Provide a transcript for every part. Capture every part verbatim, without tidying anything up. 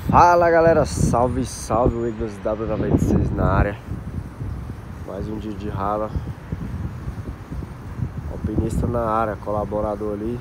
Fala galera, salve, salve, o Igor W noventa e seis na área. Mais um dia de rala. Alpinista na área, colaborador ali.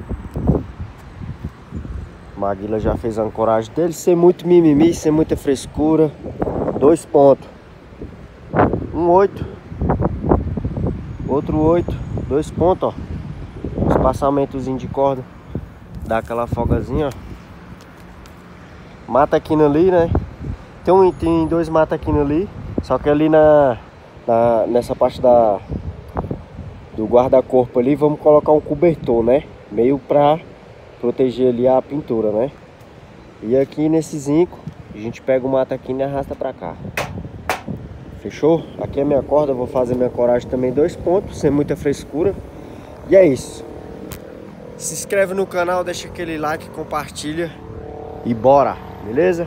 Maguila já fez a ancoragem dele, sem muito mimimi, sem muita frescura. Dois pontos. Um oito. Outro oito. Dois pontos, ó. Espaçamentozinho de corda. Dá aquela folgazinha, ó. Mataquina ali, né? Tem, um, tem dois mataquina ali. Só que ali na, na nessa parte da do guarda-corpo ali, vamos colocar um cobertor, né? Meio pra proteger ali a pintura, né? E aqui nesse zinco a gente pega o mataquina e arrasta pra cá. Fechou? Aqui é a minha corda, vou fazer minha coragem também, dois pontos, sem muita frescura. E é isso. Se inscreve no canal, deixa aquele like, compartilha e bora, beleza?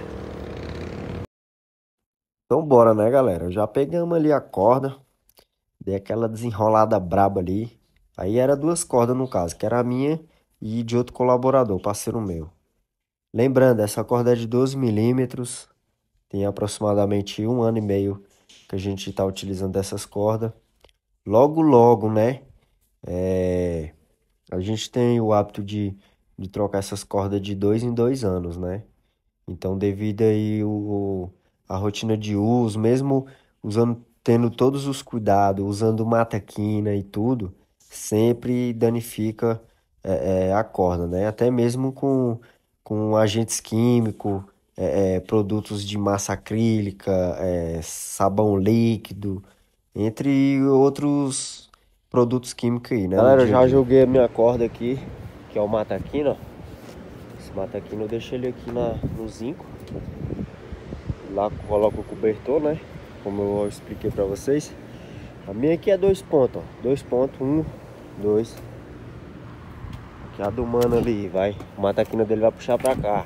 Então bora, né, galera? Já pegamos ali a corda, dei aquela desenrolada braba ali. Aí era duas cordas no caso, que era a minha e de outro colaborador, parceiro meu. Lembrando, essa corda é de doze milímetros, tem aproximadamente um ano e meio que a gente está utilizando essas cordas. Logo, logo, né? É... A gente tem o hábito de, de trocar essas cordas de dois em dois anos, né? Então, devido aí o, a rotina de uso, mesmo usando, tendo todos os cuidados, usando mataquina e tudo, sempre danifica é, é, a corda, né? Até mesmo com, com agentes químicos, é, é, produtos de massa acrílica, é, sabão líquido, entre outros produtos químicos aí, né? Galera, eu já joguei a minha corda aqui, que é o mataquina, ó. Esse mataquina eu deixo ele aqui na, no zinco. Lá coloco o cobertor, né? Como eu expliquei pra vocês. A minha aqui é dois pontos, ó. Dois pontos, um, dois. Aqui a do mano ali, vai. O mataquina dele vai puxar pra cá.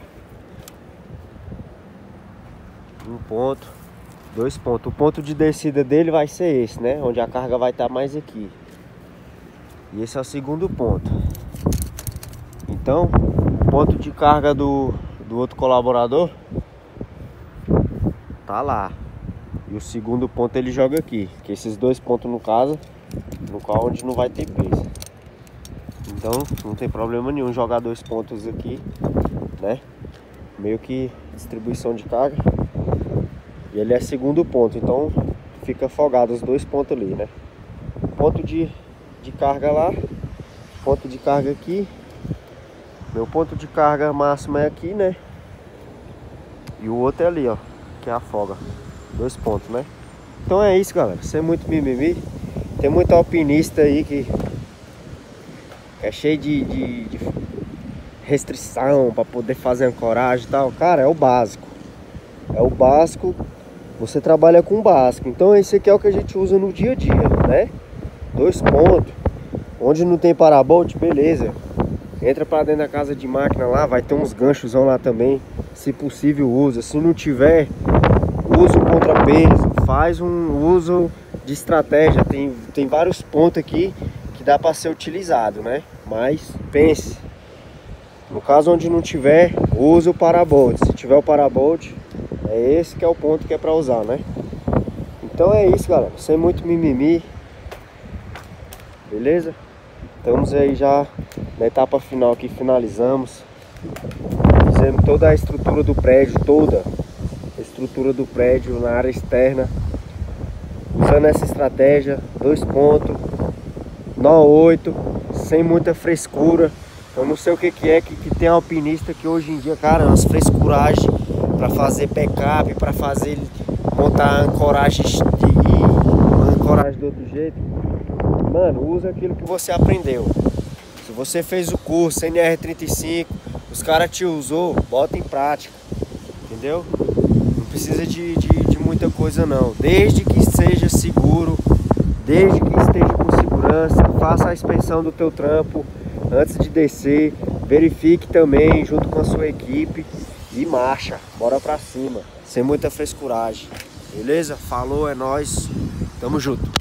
Um ponto, dois pontos. O ponto de descida dele vai ser esse, né? Onde a carga vai estar mais aqui. E esse é o segundo ponto. Então, o ponto de carga do, do outro colaborador tá lá. E o segundo ponto ele joga aqui. Que esses dois pontos no caso, no qual onde não vai ter peso. Então, não tem problema nenhum jogar dois pontos aqui, né? Meio que distribuição de carga. E ele é segundo ponto, então fica folgado os dois pontos ali, né? Ponto de, de carga lá, ponto de carga aqui. Meu ponto de carga máximo é aqui, né? E o outro é ali, ó, que é a folga. Dois pontos, né? Então é isso, galera, sem muito mimimi. Tem muito alpinista aí que é cheio de, de, de restrição para poder fazer ancoragem e tal. Cara, é o básico. É o básico. Você trabalha com o básico. Então esse aqui é o que a gente usa no dia a dia, né? Dois pontos. Onde não tem parabolt, beleza. Entra para dentro da casa de máquina lá, vai ter uns ganchos lá também. Se possível usa. Se não tiver, usa o contrapeso. Faz um uso de estratégia. Tem, tem vários pontos aqui que dá para ser utilizado, né? Mas pense. No caso onde não tiver, usa o parabolt. Se tiver o parabolt, é esse que é o ponto que é para usar, né? Então é isso, galera. Sem muito mimimi. Beleza? Estamos aí já na etapa final aqui, finalizamos. Fizemos toda a estrutura do prédio, toda a estrutura do prédio na área externa. Usando essa estratégia, dois pontos, nó oito, sem muita frescura. Eu não sei o que que é que, que tem alpinista que hoje em dia, cara, umas frescuragens para fazer backup, para fazer montar ancoragem de ancoragem do outro jeito. Mano, usa aquilo que você aprendeu. Se você fez o curso N R trinta e cinco, os caras te usou, bota em prática. Entendeu? Não precisa de, de, de muita coisa não. Desde que seja seguro, desde que esteja com segurança, faça a inspeção do teu trampo antes de descer. Verifique também junto com a sua equipe e marcha. Bora pra cima. Sem muita frescuragem. Beleza? Falou, é nóis. Tamo junto.